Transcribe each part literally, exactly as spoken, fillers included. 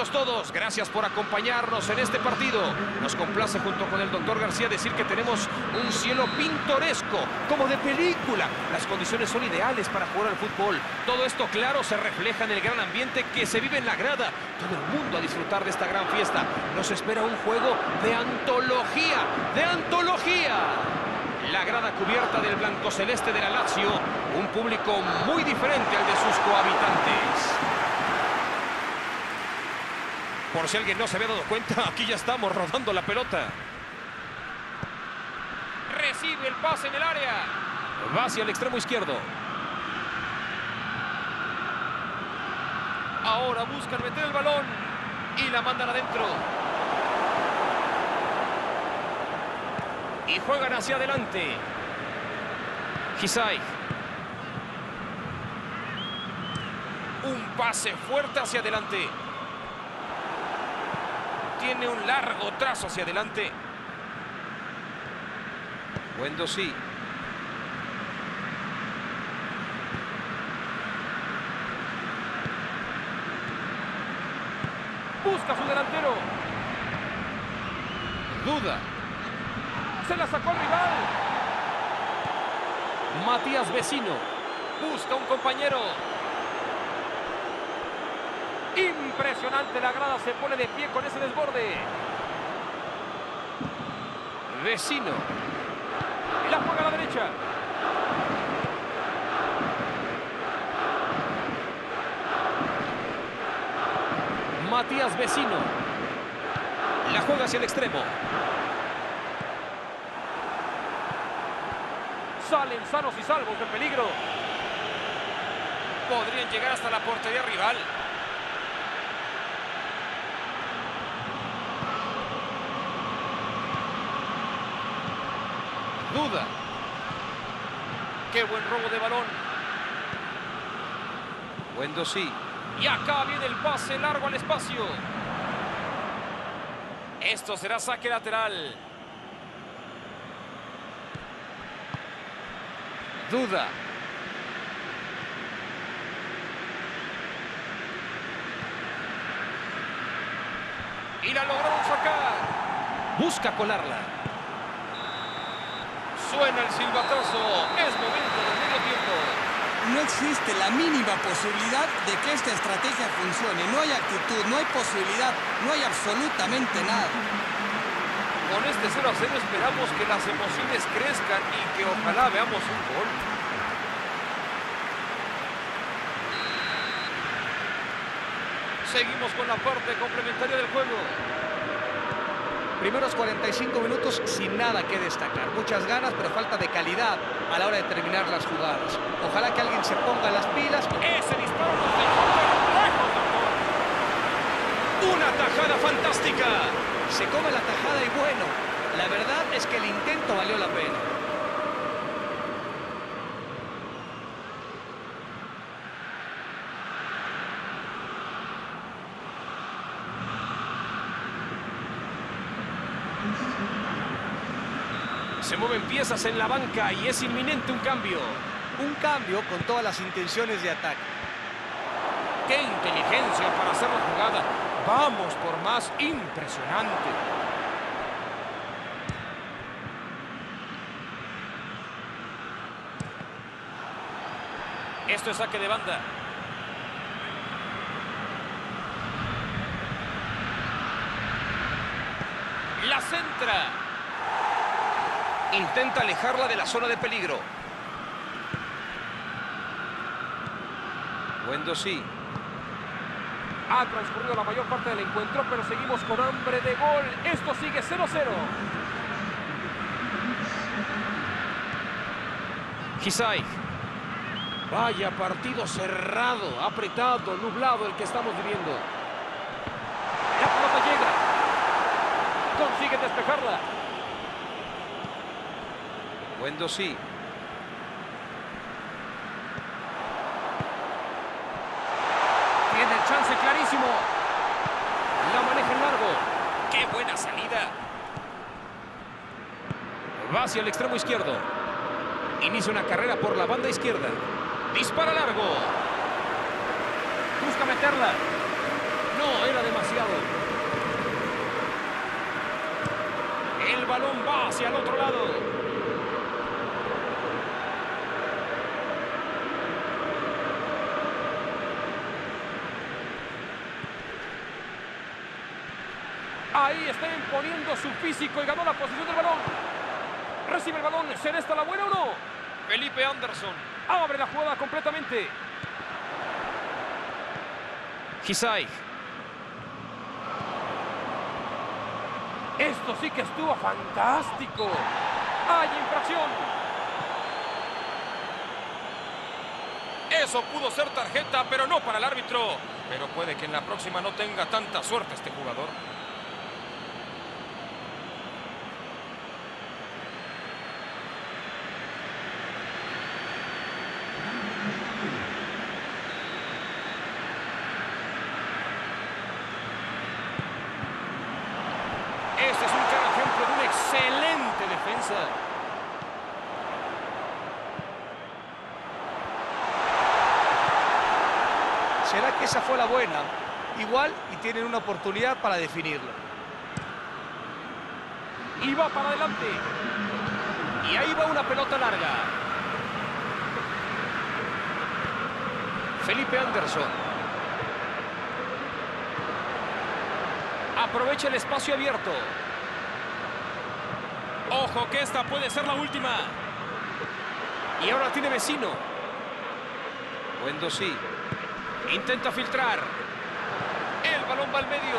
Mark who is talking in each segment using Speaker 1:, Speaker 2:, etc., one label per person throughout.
Speaker 1: Bienvenidos todos, gracias por acompañarnos en este partido. Nos complace junto con el doctor García decir que tenemos un cielo pintoresco, como de película. Las condiciones son ideales para jugar al fútbol. Todo esto, claro, se refleja en el gran ambiente que se vive en la grada. Todo el mundo a disfrutar de esta gran fiesta. Nos espera un juego de antología, de antología. La grada cubierta del blanco celeste de la Lazio, un público muy diferente al de sus cohabitantes. Por si alguien no se había dado cuenta, aquí ya estamos rodando la pelota. Recibe el pase en el área. Va hacia el extremo izquierdo. Ahora buscan meter el balón y la mandan adentro. Y juegan hacia adelante. Kisai. Un pase fuerte hacia adelante. Tiene un largo trazo hacia adelante. Guendouzi. Busca a su delantero. Duda. Se la sacó el rival. Matías Vecino. Busca un compañero. Impresionante, la grada se pone de pie con ese desborde. Vecino. La juega a la derecha. Matías Vecino. La juega hacia el extremo. Salen sanos y salvos del peligro. Podrían llegar hasta la portería rival. Duda. Qué buen robo de balón. Guendouzi. Y acá viene el pase largo al espacio. Esto será saque lateral. Duda. Y la lograron sacar. Busca colarla. Suena el silbatazo. Es momento del medio tiempo.
Speaker 2: No existe la mínima posibilidad de que esta estrategia funcione. No hay actitud, no hay posibilidad, no hay absolutamente nada.
Speaker 1: Con este cero a cero esperamos que las emociones crezcan y que ojalá veamos un gol. Seguimos con la parte complementaria del juego.
Speaker 3: Primeros cuarenta y cinco minutos sin nada que destacar. Muchas ganas, pero falta de calidad a la hora de terminar las jugadas. Ojalá que alguien se ponga las pilas.
Speaker 1: Ese disparo nos dejó lejos del gol. Una tajada fantástica.
Speaker 3: Se come la tajada y bueno, la verdad es que el intento valió la pena.
Speaker 1: Se mueven piezas en la banca y es inminente un cambio.
Speaker 3: Un cambio con todas las intenciones de ataque.
Speaker 1: ¡Qué inteligencia para hacer la jugada! ¡Vamos por más! ¡Impresionante! Esto es saque de banda. La centra. Intenta alejarla de la zona de peligro. Guendouzi. Ha transcurrido la mayor parte del encuentro, pero seguimos con hambre de gol. Esto sigue cero cero. Kisai. Vaya partido cerrado, apretado, nublado el que estamos viviendo. La pelota llega. Consigue despejarla. Guendouzi. Tiene el chance clarísimo. La maneja en largo. ¡Qué buena salida! Va hacia el extremo izquierdo. Inicia una carrera por la banda izquierda. Dispara largo. Busca meterla. No, era demasiado. balón va hacia el otro lado. Ahí está imponiendo su físico y ganó la posición del balón. Recibe el balón. ¿Será esta la buena o no? Felipe Anderson abre la jugada completamente. Gisay. Esto sí que estuvo fantástico. ¡Hay infracción! Eso pudo ser tarjeta, pero no para el árbitro. Pero puede que en la próxima no tenga tanta suerte este jugador. Este es un claro ejemplo de una excelente defensa.
Speaker 3: ¿Será que esa fue la buena? Igual y tienen una oportunidad para definirlo.
Speaker 1: Y va para adelante. Y ahí va una pelota larga. Felipe Anderson. Aprovecha el espacio abierto. Ojo que esta puede ser la última. Y ahora tiene vecino. Buendosí. Intenta filtrar. El balón va al medio.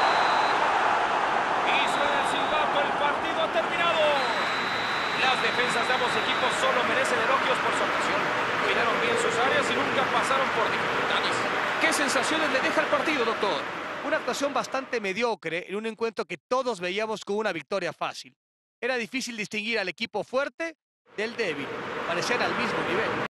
Speaker 1: Y suena el silbato. El partido ha terminado. Las defensas de ambos equipos solo merecen elogios por su actuación. Cuidaron bien sus áreas y nunca pasaron por dificultades. ¿Qué sensaciones le deja el partido, doctor?
Speaker 3: Una actuación bastante mediocre en un encuentro que todos veíamos como una victoria fácil. Era difícil distinguir al equipo fuerte del débil. Parecían al mismo nivel.